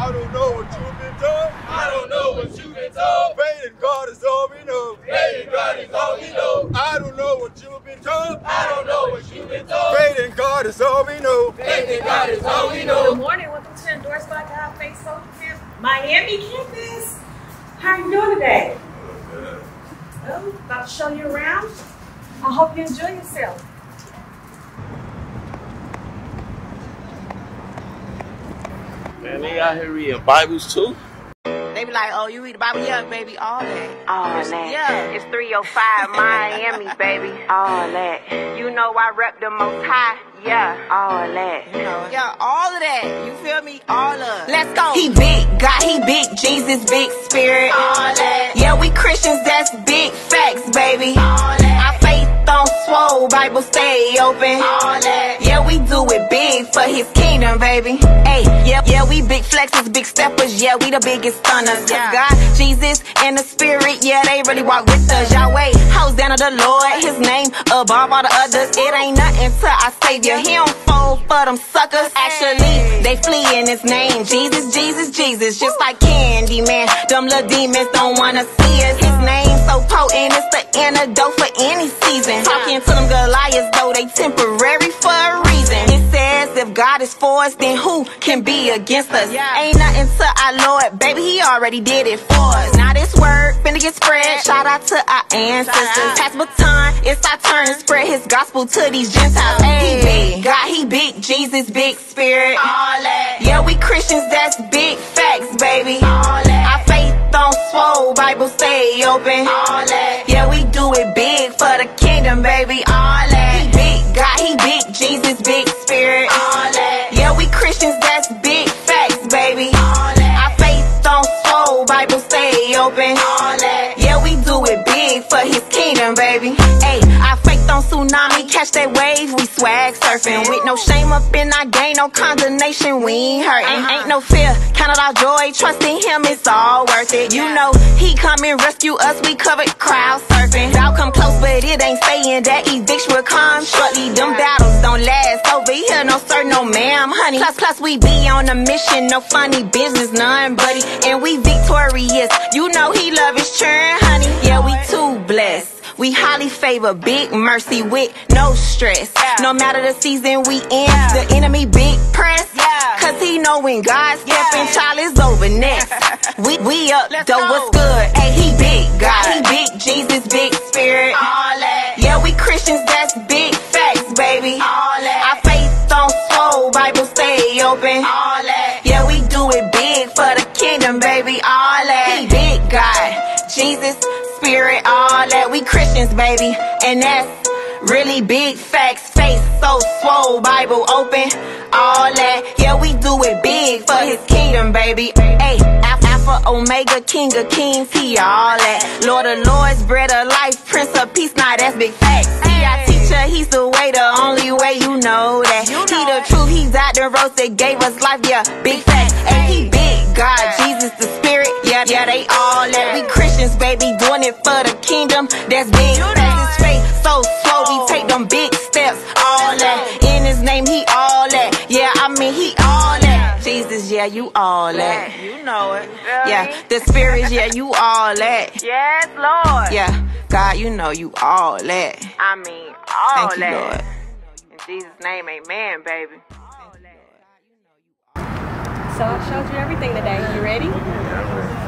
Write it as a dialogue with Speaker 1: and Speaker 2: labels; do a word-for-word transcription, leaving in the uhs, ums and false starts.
Speaker 1: I don't know what you've been told.
Speaker 2: I don't know what you've been told.
Speaker 1: Faith in God is all we know.
Speaker 2: Faith in God is all we know.
Speaker 1: I don't know what you've been told.
Speaker 2: I don't know what you've been told.
Speaker 1: Faith in God is all we know.
Speaker 2: Faith in God is all we know.
Speaker 3: Good morning. Welcome to Endorsed by God Faith Social Camp Miami campus. How are you doing today? Well, about to show you around. I hope you enjoy yourself.
Speaker 4: Man, they out here reading Bibles too.
Speaker 5: They be like, oh, you read the Bible? Yeah, baby, all that.
Speaker 6: All that.
Speaker 5: Yeah.
Speaker 6: It's three oh five Miami, baby. All that. You know I rep the most high. Yeah. All that.
Speaker 5: You know, yeah, all of that. You feel me? All of it. Let's go. He big, God, he big. Jesus, big spirit. All that. Yeah, we Christians, that's big facts, baby. All that. Our faith on swole, Bible stay open. All that. Yeah, we do it big for his kingdom, baby. Hey, yeah, yeah, we big flexes, big steppers. Yeah, we the biggest stunners. Yeah. God, Jesus, and the spirit, yeah, they really walk with us. Yahweh, Hosanna the Lord, his name above all the others. It ain't nothing to our Savior. He don't fold for them suckers. Actually, they flee in his name. Jesus, Jesus, Jesus, just like Candy, man. Them little demons don't wanna see us. His name so potent, it's the antidote for any season. Talking to them Goliaths, though they temporary for a reason. It says if God is for us, then who can be against us? Ain't nothing to our Lord, baby, he already did it for us. Now this word finna get spread. Shout out to our ancestors. Pass baton, it's our turn to spread his gospel to these Gentiles. He big, God, he big, Jesus, big spirit. All that. Yeah, we Christians, that's big facts, baby. All that. Our faith on swole, Bible stay open. All that. Yeah, we do it big for the kingdom, baby. All that. He big, God, he big, Jesus, big spirit. All that. Yeah, we Christians, that's big facts, baby. All that. Our faith on swole, Bible stay open. All that. Yeah, we do it big for his kingdom, baby. Hey, our faith on tsunami, catch that wave, we swag surfing. With no shame up in our game, no condemnation, we ain't hurting. Ain't no fear, count it our joy, trusting him, it's all worth it. You know, he come and rescue us, we covered crowd surfing. Doubt come close, but it ain't saying that eviction will come shortly. Them battles don't last over here, no sir, no ma'am, honey. Plus, plus, we be on a mission, no funny business, none, buddy. And we victorious, you know he love his churn, honey. Yeah, we too blessed. We highly favor big mercy with no stress. No matter the season we in, the enemy big press. Cause he know when God step in, child is over next. We, we up, though, what's good? Hey, he big, God, he big, Jesus, big spirit. All that. Yeah, we Christians, that's big facts, baby. All that. Our faith on swole, Bible stay open. All that. Yeah, we do it big for the kingdom, baby. All that. He big, God, Jesus, spirit, all that. We Christians, baby, and that's really big facts. Faith so swole, Bible open, all that. Yeah, we do it big for his kingdom, baby. Hey, Alpha, Omega, King of Kings, he all that. Lord of Lords, bread of life, Prince of Peace, nah, that's big facts. He our teacher, he's the way, the only way, you know that. He the truth, he died the rose that gave us life, yeah, big facts. And he big, God, Jesus, the spirit, yeah, yeah, they all that. We Christians, baby, doing it for the kingdom, that's big. That's his faith, so slow, we take them big steps, all that. In his name, he all that. Yeah, I mean, he all that. Jesus, yeah, you all that.
Speaker 6: You know it.
Speaker 5: Yeah, the spirits, yeah, you all that.
Speaker 6: Yes, Lord.
Speaker 5: Yeah, God, you know you all that.
Speaker 6: I mean, all
Speaker 5: Thank you,
Speaker 6: that.
Speaker 5: Lord.
Speaker 6: In Jesus' name, amen, baby.
Speaker 3: So I showed you everything today. You ready?